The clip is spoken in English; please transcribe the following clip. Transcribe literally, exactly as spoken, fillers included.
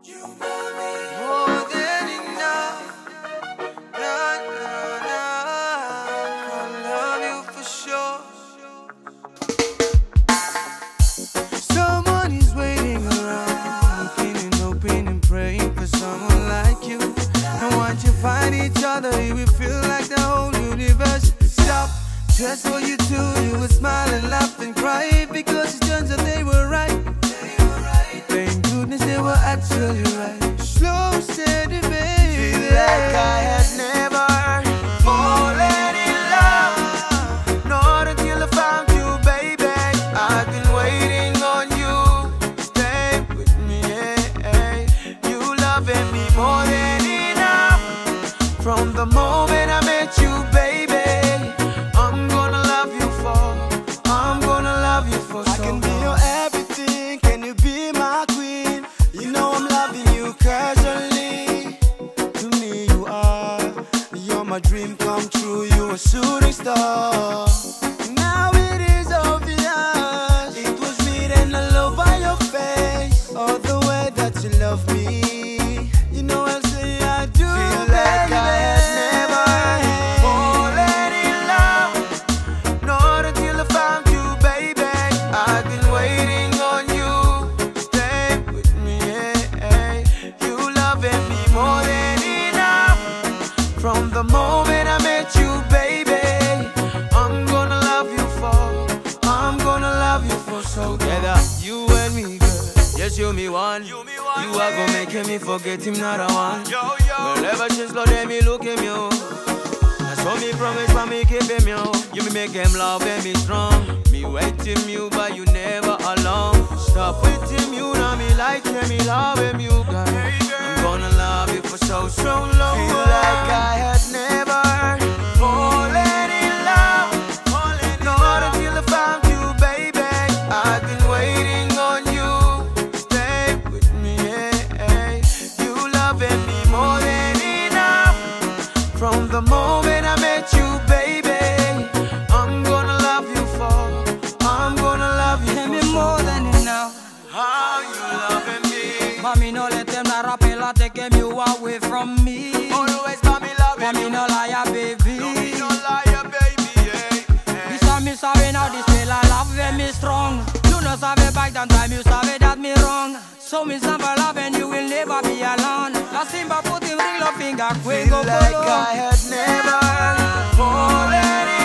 You love me more than enough. Nah, nah, nah. I love you for sure. Someone is waiting around, looking and hoping and praying for someone like you. And once you find each other, you will feel like the whole universe stopped just for you two. You would smile and laugh and cry because it turns out they were right. Thank goodness they were actually right. Slow, steady, baby. Feel like I had never fallen in love, not until I found you, baby. I've been waiting on you. Stay with me, yeah. You loving me more than enough. From the moment I met you, baby, I'm gonna love you for, I'm gonna love you for so long. I can be your everything, can you be my queen? You know I'm loving you casually. To me you are, you're my dream come true, you a shooting star. Now it is obvious, it was written all over your face. All the way that you love me, you know I'll say I do. Feel like I had never fallen in love, not until I found you, baby. I've been waiting on you. Stay with me, yeah. You loving me more than enough. From the moment I met you, baby, I'm gonna love you for, I'm gonna love you for so long. Together, you and me, girl. Yes, you me one. You are gonna make me forget him, not a one. Whenever she's slow, let me look at you. That's what me promise, but me keep him, yo. You me make him love and me strong. Me waiting you, but you never alone. Stop waiting you, now me like him, me love him, you girl. I'm gonna love you for so, so long. Feel like I had never fallen in love, not until I found you, baby. I've been waiting on you. Stay with me, yeah. You loving me more than enough. From the moment I met you, baby, I'm gonna love you for, I'm gonna love you for me more than enough. How you loving me? Mommy, no let them not rap it, take you away from me. Always mommy loving you. Mommy, no liar, baby. No, me no liar, baby, yeah. This time me sorry now, this feel I love when me strong. You know sabe back that time, you sabe that me wrong. So me sample love and you will never be alone. La simba put him ring, love finger, quick go. Feel like I had never fallen in